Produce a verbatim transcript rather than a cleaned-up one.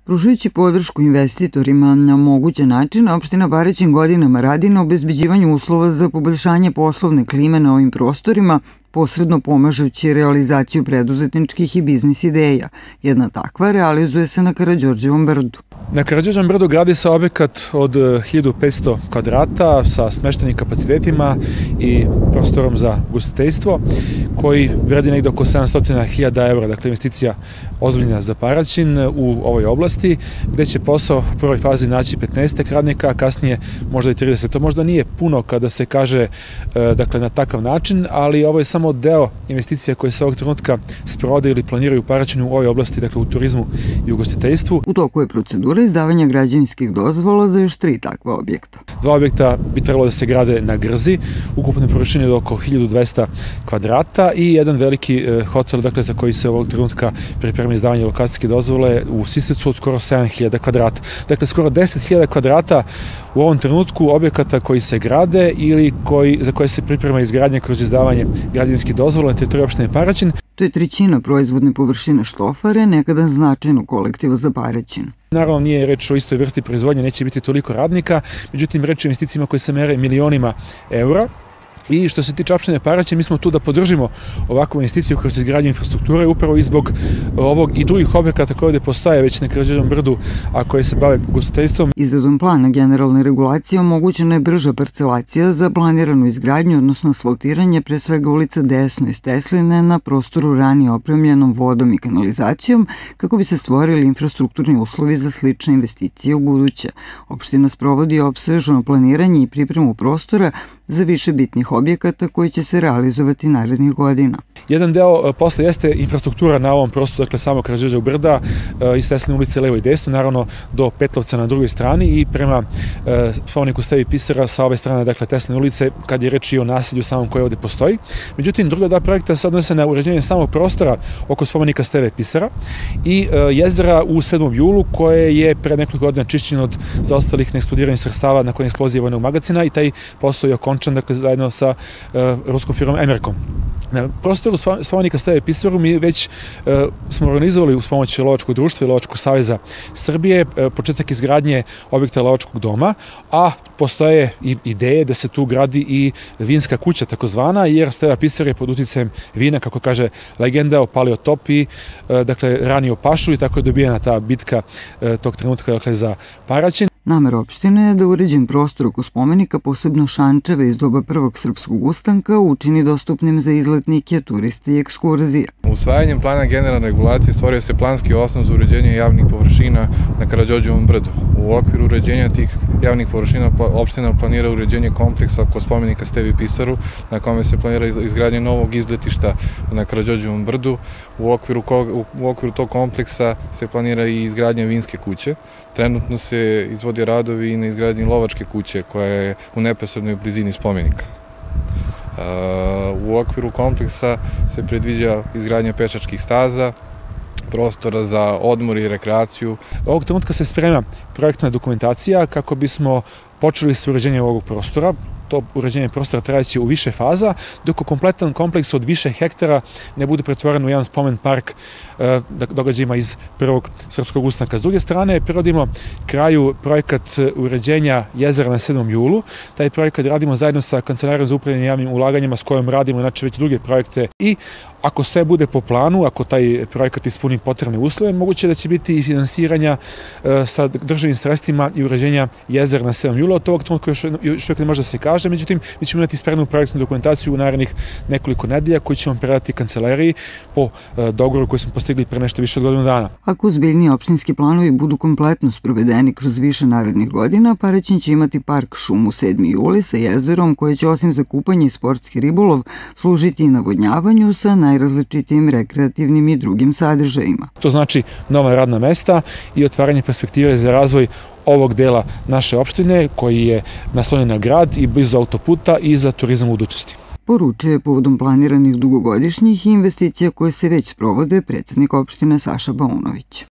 Pružajući podršku investitorima na moguće načine, opština Paraćin godinama radi na obezbeđivanju uslova za poboljšanje poslovne klime na ovim prostorima, posredno pomažući realizaciju preduzetničkih i biznis ideja. Jedna takva realizuje se na Karađorđevom brdu. Na Karađorđevom brdu gradi se objekat od hiljadu petsto kvadrata sa smeštenim kapacitetima i prostorom za ugostiteljstvo koji vredi negde oko sedamsto hiljada evra, dakle investicija ozbiljna za Paraćin u ovoj oblasti, gde će posao u prvoj fazi naći petnaest radnika, a kasnije možda i trideset. To možda nije puno kada se kaže dakle, na takav način, ali ovo je samo deo investicija koje se ovog trenutka sprovode ili planiraju u Paraćinu u ovoj oblasti, dakle u turizmu i ugostiteljstvu. U toku je procedura izdavanja građevinskih dozvola za još tri takva objekta. Dva objekta bi trebalo da se grade na Grzi, ukupne površine od oko hiljadu dvesta kvadrata i jedan veliki hotel, dakle za koji se ovog trenutka priprema izdavanje lokacijske dozvole u Sisevcu od skoro sedam hiljada kvadrata. Dakle, skoro deset hiljada kvadrata u ovom trenutku objekata koji se grade ili koji, za koje se priprema izgradnja kroz izdavanje građevinskih dozvola na teritoriji opštine Paraćin. To je trećina proizvodne površine Štofare, nekada značajnog kolektiva za Paraćin. Naravno, nije reč o istoj vrsti proizvodnje, neće biti toliko radnika, međutim, reč je o investicijama koje se mere milionima eura. I što se tiče opštine Paraćin, mi smo tu da podržimo ovakvu investiciju kroz izgradnju infrastrukture, upravo i zbog ovog i drugih objekata koje ovde postoje već na Karađorđevom brdu, a koje se bave ugostiteljstvom. Izradom plana generalne regulacije omogućena je brža parcelacija za planiranu izgradnju, odnosno asfaltiranje, pre svega ulica Desno iz Tesline na prostoru ranije opremljenom vodom i kanalizacijom, kako bi se stvorili infrastrukturni uslovi za slične investicije u buduće. Opština sprovodi opsežno planiranje i pripremu prostora za više bitnih objekata koji će se realizovati narednih godina. Jedan deo posla jeste infrastruktura na ovom prostoru, dakle samo Karađorđevog brda, iz Tesline ulice levo i desno, naravno do Petlovca na drugoj strani i prema spomeniku Stevi Pisara sa ove strane, dakle Tesline ulice, kad je reč i o naselju samom koje ovde postoji. Međutim, druga dva projekta se odnose na uređenje samog prostora oko spomenika Steve Pisara i jezera u sedmom julu koje je pre nekoliko godina čišćeno od zaostalih neeksplodiranih sredstava nakon eksplozije vojnog magacina i taj posao je okončan, dakle zajedno sa ruskom firmom Emerkom. Na prostoru spomenika Steve Pisaru mi već smo organizovali uz pomoć Lovačkog društva i Lovačkog saveza Srbije početak izgradnje objekta Lovačkog doma, a postoje i ideje da se tu gradi i vinska kuća takozvana, jer Steva Pisar je pod uticajem vina, kako kaže legenda, opalio top i dakle ranio pašu i tako je dobijena ta bitka tog trenutka, dakle, za Paraćin. Namera opštine je da uređen prostor oko spomenika, posebno šančeve iz doba prvog srpskog ustanka, učini dostupnim za izletnike, turiste i ekskurzije. Usvajanjem plana generalne regulacije stvorio se planski osnov za uređenje javnih površina na Karađorđevom brdu. U okviru uređenja tih javnih površina opština planira uređenje kompleksa oko spomenika Stevi Pisaru, na kome se planira izgradnje novog izletišta na Karađorđevom brdu. U okviru, u okviru tog kompleksa se planira i izgradnja vinske kuće. Trenutno se izvodi radovi i na izgradnji Lovačke kuće koja je u neposrednoj blizini spomenika. U okviru kompleksa se predviđa izgradnja pešačkih staza, prostora za odmor i rekreaciju. Ovog trenutka se sprema projektna dokumentacija kako bismo počeli sa uređenjem ovog prostora. To uređenje prostora trajaće u više faza, dok kompletan kompleks od više hektara ne bude pretvoren u jedan spomen park događajima iz prvog srpskog ustanka. S druge strane, prirodimo kraju projekat uređenja jezera na sedmom julu. Taj projekat radimo zajedno sa Kancelarijom za upravljanje javnim ulaganjima s kojom radimo inače već druge projekte i ako sve bude po planu, ako taj projekat ispuni potrebne uslove, moguće da će biti i finansiranja sa državnim sredstvima i uređenja jezera na sedmom julu. Od tog trenutka još uvijek ne može da se kaže, međutim, mi ćemo imati spremnu projektnu dokumentaciju u narednih nekoliko nedelja koju ćemo predati Kancelariji po dogovoru koji smo postigli pre nešto više od godinu dana. Ako ozbiljniji opštinski planovi budu kompletno sprovedeni kroz više narednih godina, Paraćin će imati park šumu sedmi juli sa jezerom koje će osim za kupanje i sportski ribolov služiti i navodnjavanju sa najrazličitijim rekreativnim i drugim sadržajima. To znači nova radna mesta i otvaranje perspektive za razvoj ovog dela naše opštine koji je naslonjen na grad i blizu autoputa i za turizam u budućnosti. Poručuje povodom planiranih dugogodišnjih investicija koje se već sprovode predsednik opštine Saša Baunović.